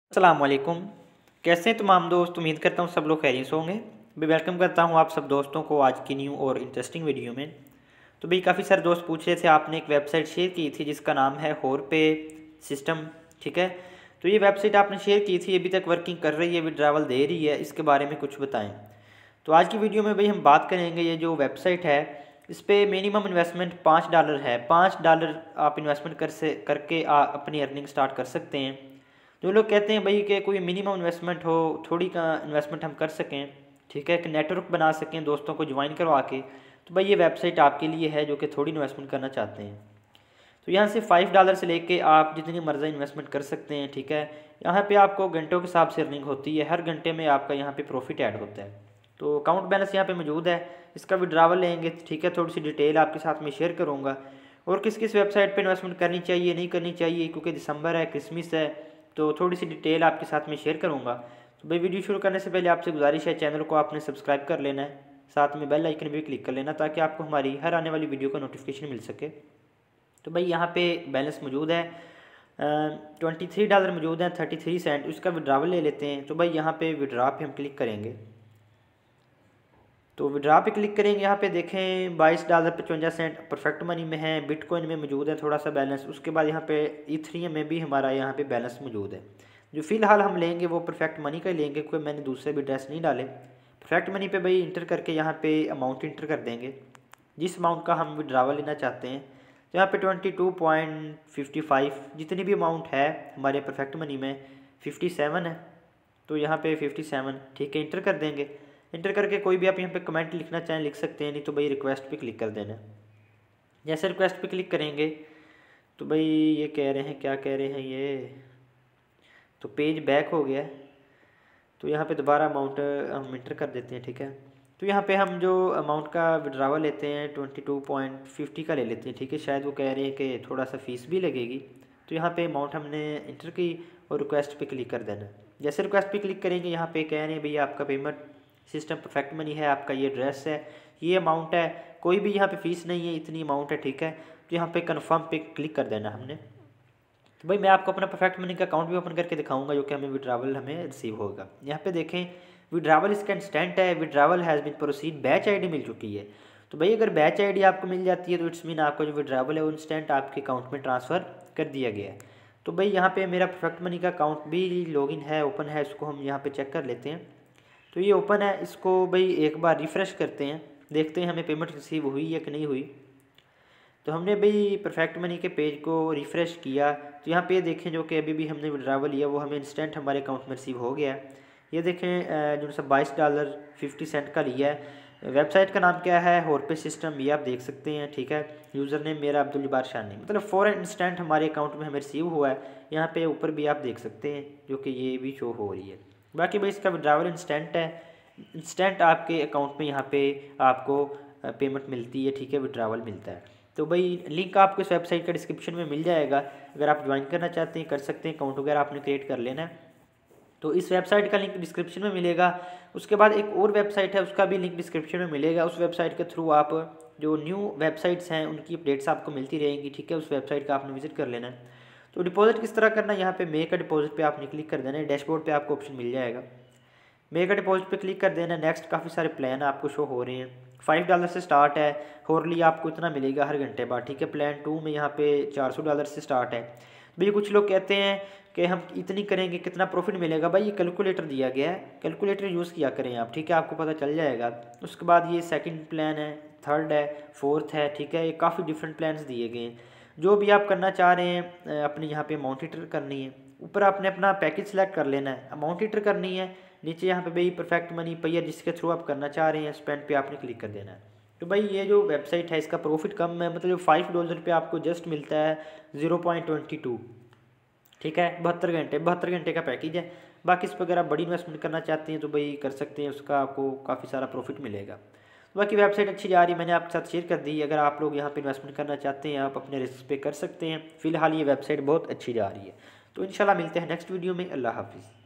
अस्सलाम वालेकुम। कैसे हैं तमाम दोस्त। उम्मीद करता हूँ सब लोग खैरियत से होंगे। मैं वेलकम करता हूँ आप सब दोस्तों को आज की न्यू और इंटरेस्टिंग वीडियो में। तो भाई काफ़ी सारे दोस्त पूछ रहे थे, आपने एक वेबसाइट शेयर की थी जिसका नाम है होरपे सिस्टम, ठीक है। तो ये वेबसाइट आपने शेयर की थी, अभी तक वर्किंग कर रही है, विड्रावल दे रही है, इसके बारे में कुछ बताएँ। तो आज की वीडियो में भाई हम बात करेंगे, ये जो वेबसाइट है इस पर मिनिमम इन्वेस्टमेंट $5 है। $5 आप इन्वेस्टमेंट करके अपनी अर्निंग स्टार्ट कर सकते हैं। जो लोग कहते हैं भाई कि कोई मिनिमम इन्वेस्टमेंट हो, थोड़ी का इन्वेस्टमेंट हम कर सकें, ठीक है, कि नेटवर्क बना सकें दोस्तों को ज्वाइन करवा के, तो भाई ये वेबसाइट आपके लिए है जो कि थोड़ी इन्वेस्टमेंट करना चाहते हैं। तो यहाँ से $5 से लेके आप जितनी मर्जी इन्वेस्टमेंट कर सकते हैं, ठीक है। यहाँ पे आपको घंटों के हिसाब से अर्निंग होती है, हर घंटे में आपका यहाँ पे प्रॉफिट ऐड होता है। तो अकाउंट बैलेंस यहाँ पे मौजूद है, इसका विड्रावल लेंगे, ठीक है। थोड़ी सी डिटेल आपके साथ में शेयर करूँगा, और किस किस वेबसाइट पर इन्वेस्टमेंट करनी चाहिए नहीं करनी चाहिए, क्योंकि दिसंबर है, क्रिसमस है, तो थोड़ी सी डिटेल आपके साथ में शेयर करूँगा। तो भाई वीडियो शुरू करने से पहले आपसे गुजारिश है, चैनल को आपने सब्सक्राइब कर लेना है, साथ में बेल आइकन भी क्लिक कर लेना ताकि आपको हमारी हर आने वाली वीडियो का नोटिफिकेशन मिल सके। तो भाई यहाँ पे बैलेंस मौजूद है, $23 मौजूद है, 33 सेंट। उसका विड्रावल ले लेते हैं। तो भाई यहाँ पे विड्रा पे हम क्लिक करेंगे। तो विड्रा पे क्लिक करेंगे, यहाँ पे देखें $22.55 परफेक्ट मनी में है, बिटकॉइन में मौजूद है थोड़ा सा बैलेंस। उसके बाद यहाँ पे इथेरियम में भी हमारा यहाँ पे बैलेंस मौजूद है। जो फ़िलहाल हम लेंगे वो परफेक्ट मनी का ही लेंगे, क्योंकि मैंने दूसरे भी एड्रेस नहीं डाले। परफेक्ट मनी पे भाई इंटर करके यहाँ पे अमाउंट इंटर कर देंगे, जिस अमाउंट का हम विड्रावल लेना चाहते हैं। तो यहाँ पे 22.55 जितनी भी अमाउंट है हमारे परफेक्ट मनी में 57 है, तो यहाँ पे 57, ठीक है, इंटर कर देंगे। इंटर करके कोई भी आप यहाँ पे कमेंट लिखना चाहें लिख सकते हैं, नहीं तो भाई रिक्वेस्ट पे क्लिक कर देना। जैसे रिक्वेस्ट पे क्लिक करेंगे तो भाई ये कह रहे हैं, क्या कह रहे हैं ये, तो पेज बैक हो गया। तो यहाँ पे दोबारा अमाउंट हम इंटर कर देते हैं, ठीक है। तो यहाँ पे हम जो अमाउंट का विड्रावल लेते हैं 22.50 का ले लेते हैं, ठीक है। शायद वो कह रहे हैं कि थोड़ा सा फीस भी लगेगी। तो यहाँ पे अमाउंट हमने इंटर की और रिक्वेस्ट पे क्लिक कर देना। जैसे रिक्वेस्ट पे क्लिक करेंगे, यहाँ पे कह रहे हैं भैया आपका पेमेंट सिस्टम परफेक्ट मनी है, आपका ये एड्रेस है, ये अमाउंट है, कोई भी यहाँ पे फीस नहीं है, इतनी अमाउंट है, ठीक है। तो यहाँ पे कन्फर्म पे क्लिक कर देना हमने। तो भाई मैं आपको अपना परफेक्ट मनी का अकाउंट भी ओपन करके दिखाऊंगा, जो कि हमें विड्रावल हमें रिसीव होगा। यहाँ पे देखें विड्रावल इसका इंस्टेंट है, withdrawal has been proceed, batch ID मिल चुकी है। तो भाई अगर बैच आईडी आपको मिल जाती है तो इट्स मीन आपका जो विड्रावल है वो इंस्टेंट आपके अकाउंट में ट्रांसफ़र कर दिया गया है। तो भाई यहाँ पे मेरा परफेक्ट मनी का अकाउंट भी लॉगिन है, ओपन है, इसको हम यहाँ पे चेक कर लेते हैं। तो ये ओपन है, इसको भाई एक बार रिफ़्रेश करते हैं, देखते हैं हमें पेमेंट रिसीव हुई या कि नहीं हुई। तो हमने भाई परफेक्ट मनी के पेज को रिफ़्रेश किया, तो यहाँ पे देखें जो कि अभी भी हमने विड्रावल लिया वो हमें इंस्टेंट हमारे अकाउंट में रिसीव हो गया है। ये देखें जो सा $22.50 का लिया है। वेबसाइट का नाम क्या है, होरपे सिस्टम, ये आप देख सकते हैं, ठीक है। यूज़र नेम मेरा अब्दुल जब्बार शानी, मतलब फ़ौरन इंस्टेंट हमारे अकाउंट में हमें रिसीव हुआ है। यहाँ पे ऊपर भी आप देख सकते हैं जो कि ये भी शो हो रही है। बाकी भाई इसका विड्रावल इंस्टेंट है, इंस्टेंट आपके अकाउंट में यहाँ पे आपको पेमेंट मिलती है, ठीक है, विड्रावल मिलता है। तो भाई लिंक आपको इस वेबसाइट का डिस्क्रिप्शन में मिल जाएगा, अगर आप ज्वाइन करना चाहते हैं कर सकते हैं, अकाउंट वगैरह आपने क्रिएट कर लेना है। तो इस वेबसाइट का लिंक डिस्क्रिप्शन में मिलेगा। उसके बाद एक और वेबसाइट है, उसका भी लिंक डिस्क्रिप्शन में मिलेगा। उस वेबसाइट के थ्रू आप जो न्यू वेबसाइट्स हैं उनकी अपडेट्स आपको मिलती रहेंगी, ठीक है। उस वेबसाइट का आपने विजिट कर लेना है। तो डिपॉजिट किस तरह करना है, यहाँ पे मेक अ डिपॉजिट पे आपने क्लिक कर देना है, डैशबोर्ड पे आपको ऑप्शन मिल जाएगा, मेक अ डिपॉजिट पे क्लिक कर देना। नेक्स्ट काफ़ी सारे प्लान आपको शो हो रहे हैं, $5 से स्टार्ट है, होरली आपको इतना मिलेगा हर घंटे बाद, ठीक है। प्लान 2 में यहाँ पे $400 से स्टार्ट है। भाई कुछ लोग कहते हैं कि हम इतनी करेंगे कितना प्रॉफिट मिलेगा, भाई ये कैलकुलेटर दिया गया है, कैलकुलेटर यूज़ किया करें आप, ठीक है, आपको पता चल जाएगा। उसके बाद ये सेकंड प्लान है, थर्ड है, फोर्थ है, ठीक है। ये काफ़ी डिफरेंट प्लान्स दिए गए हैं। जो भी आप करना चाह रहे हैं अपनी यहाँ पे अमाउंट इंटर करनी है, ऊपर आपने अपना पैकेज सेलेक्ट कर लेना है, अमाउंट इंटर करनी है, नीचे यहाँ पे भाई परफेक्ट मनी पेयर जिसके थ्रू आप करना चाह रहे हैं स्पेंड पे आपने क्लिक कर देना है। तो भाई ये जो वेबसाइट है इसका प्रॉफिट कम है, मतलब जो $5 पे आपको जस्ट मिलता है 0.22, ठीक है। 72 घंटे का पैकेज है। बाकी इस पर अगर आप बड़ी इन्वेस्टमेंट करना चाहते हैं तो भाई कर सकते हैं, उसका आपको काफ़ी सारा प्रॉफिट मिलेगा। बाकी वेबसाइट अच्छी जा रही है, मैंने आपके साथ शेयर कर दी। अगर आप लोग यहाँ पे इन्वेस्टमेंट करना चाहते हैं आप अपने रिस्क पे कर सकते हैं। फ़िलहाल ये वेबसाइट बहुत अच्छी जा रही है। तो इंशाल्लाह मिलते हैं नेक्स्ट वीडियो में। अल्लाह हाफिज़।